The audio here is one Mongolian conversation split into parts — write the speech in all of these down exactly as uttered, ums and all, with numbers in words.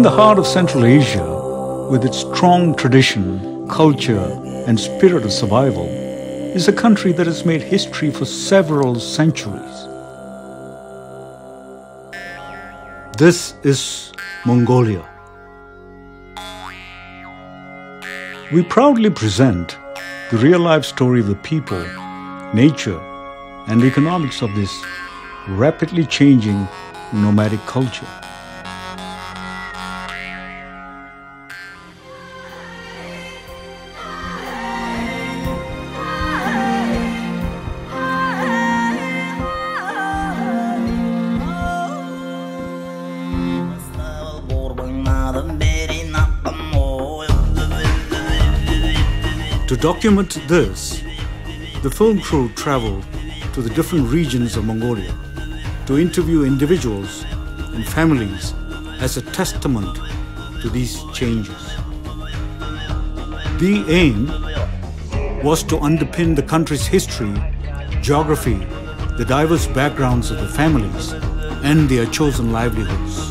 the heart of Central Asia, with its strong tradition, culture, and spirit of survival, is a country that has made history for several centuries. This is Mongolia. We proudly present the real-life story of the people, nature, and economics of this rapidly changing nomadic culture. To document this, the film crew traveled to the different regions of Mongolia to interview individuals and families as a testament to these changes. The aim was to underpin the country's history, geography, the diverse backgrounds of the families, and their chosen livelihoods.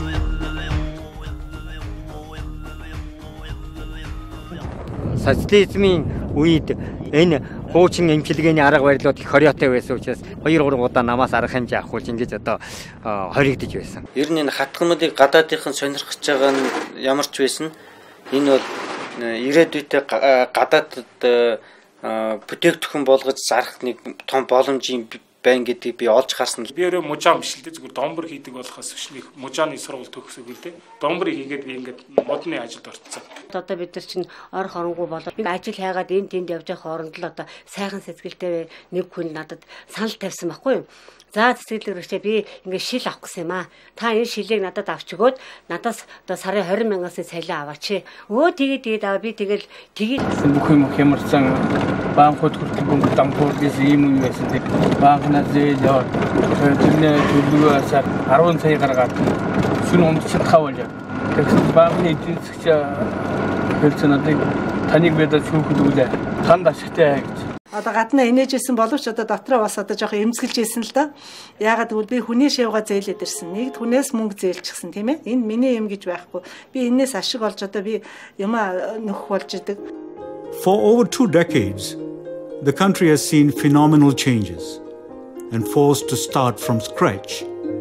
Socialism үед энэ хуучин эмчилгээний арга барилууд их хориотой байсан учраас хоёр гурван удаа намаас арга хэмжээ авах болж ингэж одоо хоригдож байсан. Ер нь энэ хатгамуудыг гадаадынхан сонирхож байгаа нь ямар ч байсан энэ бол ирээдүйдээ гадаадд бүтээгдэхүүн болгож зарах нэг том боломжийн байна гэдгийг би олж харсан. Би өөрөө мужаан биш л дээ зүгээр домбор хийдэг болохоос биш нэг мужааны сургууль төгсөв л дээ. Домборыг хийгээд би ингээд модны ажилд орцсон. Одоо бид нар чинь ор хоронгүй болоод энэ ажил хайгаад энэ тэнд явж байгаа хооронд л одоо сайхан сэтгэлтэй нэг хүн надад санал тавьсан байхгүй юу? За цэцгэлэгчээ би ингээд шил авах гэсэн юм аа. Та энэ шилийг надад авч өгөөд надаас одоо сарын хорин мянгаас цалин аваач. Өө тэгээд тэгээд аваа би тэгэл тэгээд бүх юм хямарсан банкуд хүртэл бомб дампуурдээс ийм юм байсан тийм банкнаас зээл тэрнээ төлөвөөс арван сая гаргаад шүн онд чадхаа болж. Тэгсэн банкны эдийн засгч хэлсэн надыг таныг бидээ шүүхэд үлээ. Танд ашигтай гэж. Одоо гадна инээжсэн боловч одоо дотроо бас одоо жоохон эмзэглэж ирсэн л да. Яагаад гэвэл би хүний шивга зээлээд ирсэн. Нэгд хүнээс мөнгө зээлчихсэн тийм ээ. Энэ миний юм гэж байхгүй. Би энэс ашиг олж одоо би юмаа нөхөх болж идэг. For over two decades, the country has seen phenomenal changes and forced to start from scratch.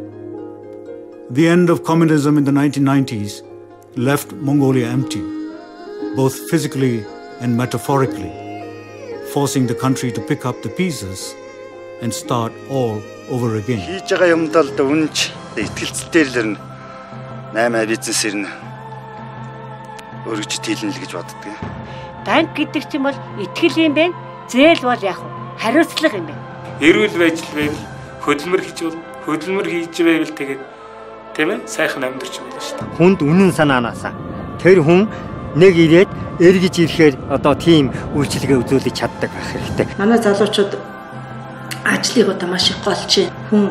The end of communism in the nineteen nineties left Mongolia empty, both physically and metaphorically, forcing the country to pick up the pieces and start all over again. Хийж байгаа юмд л үнж итгэлцэлтэй л ирнэ. наймаа бизнес ирнэ. Өргөж дийлнэ л гэж боддог. Банк гэдэг чинь бол итгэл юм бэ? Зээл бол яг хариуцлага юм бэ? Эрүүл байж л байвал хөдөлмөр хийжвэл хөдөлмөр хийж байвал тэгээд тийм ээ сайхан амьдарч байна шүү дээ. Хүнд үнэн санаанаасаа тэр хүн нэг ирээд эргэж ирэхээр одоо тийм үйлчлэгээ үзүүлж чаддаг байх хэрэгтэй. Манай залуучууд ажлыг одоо маш их голч хүн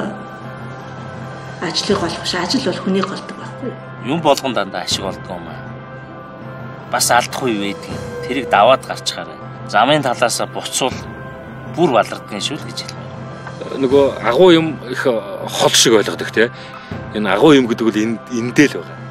ажлыг голох ш ажил бол хүнийг голдог байхгүй. Юм болгон дандаа ашиг болдог юм аа. Бас алдахгүй байдаг. Тэрийг даваад гарчхаарай. Замын талаас буцвал бүр балардгийн шүү л гэж хэлмээр. Нөгөө агуу юм их хол шиг ойлгодог тий. Энэ агуу юм гэдэг бол эндээ л байгаа.